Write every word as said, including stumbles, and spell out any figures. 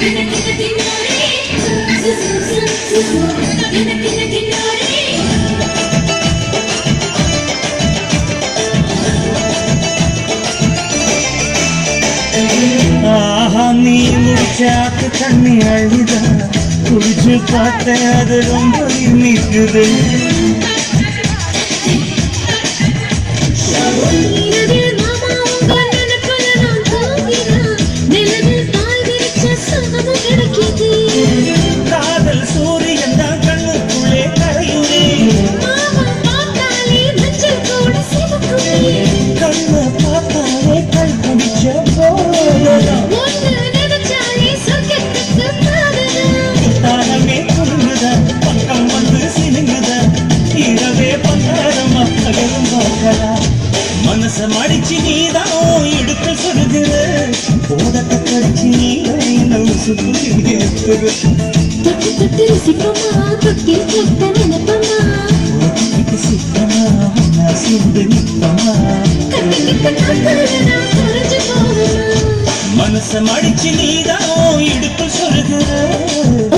நீ முடிச்சாக்கு தண்ணி அழுதா குடிச்சு பார்த்தேன் அது ரொம்ப இனிக்குது காதல் சூரியன் தான் கண்ணுக்குள்ளே கரையுதே கண்ணை பார்த்தாலே கண் குடிச்ச போதலாம் தானமே குறுங்குதா பக்கம் வந்து சினுங்குதா இரவே பந்தாரமா அகலும் பார்க்கலாம் மனச மடிச்சு நீதான் இடுப்பு சொல்லுகிற போதத்தை கடிச்சு நீதான் சிக்கமா சிந்து நிப்பமா மனச மடிச்சு நீதான் இடுப்பு சொல்லுகிற